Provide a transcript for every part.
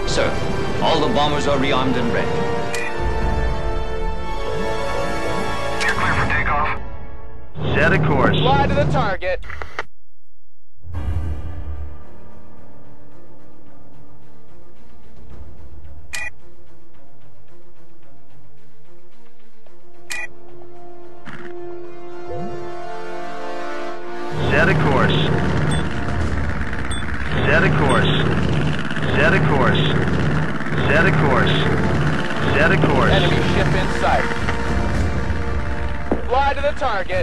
Sir, all the bombers are rearmed and ready. You're clear for takeoff. Set a course. Fly to the target. Set a course. Set a course. Set a course. Set a course. Set a course. Enemy ship in sight. Fly to the target.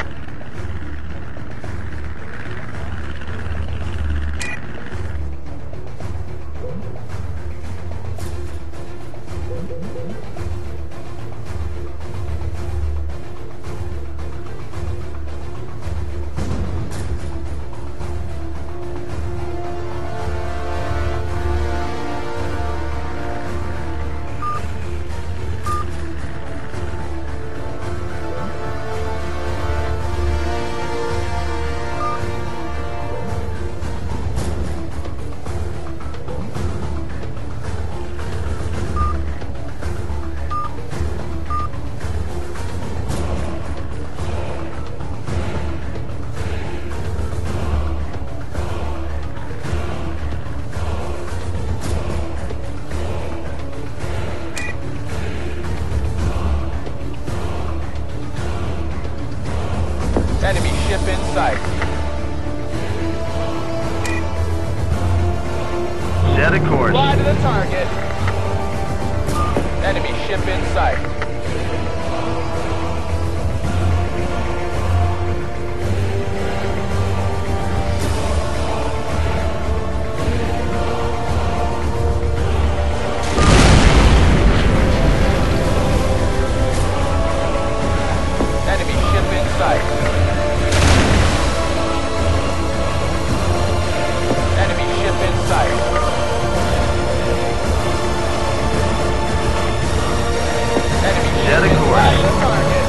Enemy ship in sight. Set a course. Fly to the target. Enemy ship in sight. Enemy ship in sight. Enemy ship in sight. Enemy ship Set a in course. sight. The target.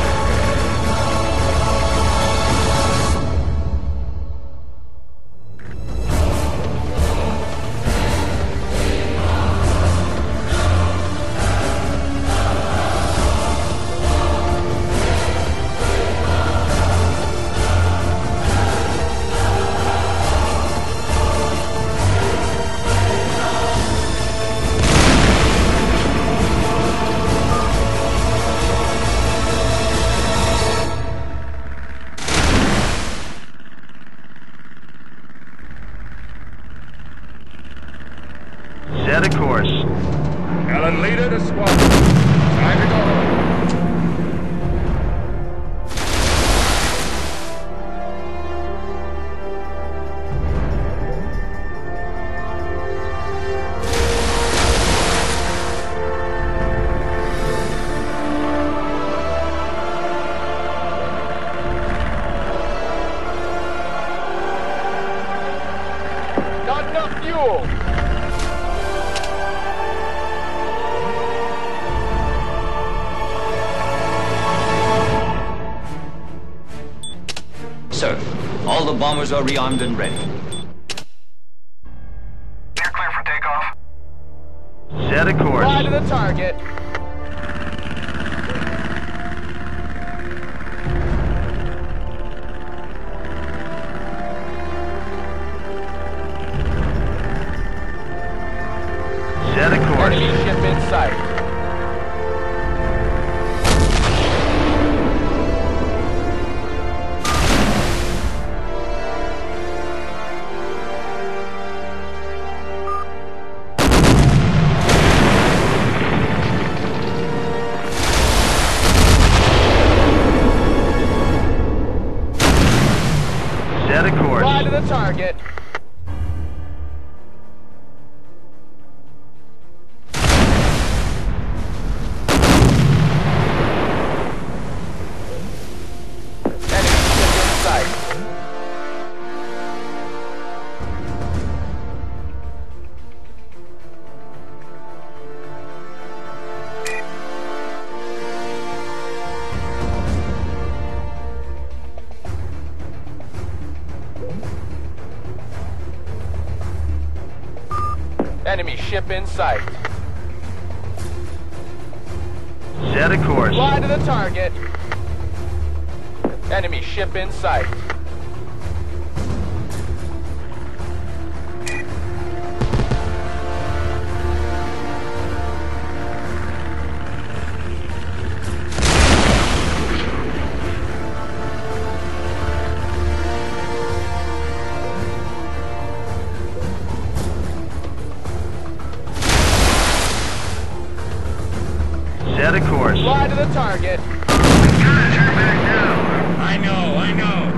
Set a course. Allen leader to squadron. Time to go. Not enough fuel. Sir, all the bombers are rearmed and ready. You're clear for takeoff. Set a course. Fly to the target. Set a course. Enemy ship in sight. Set a course. Fly to the target. Enemy ship in sight. Enemy ship in sight. Set a course. Fly to the target. Enemy ship in sight. Set a course. Fly to the target. Gotta turn back now. I know.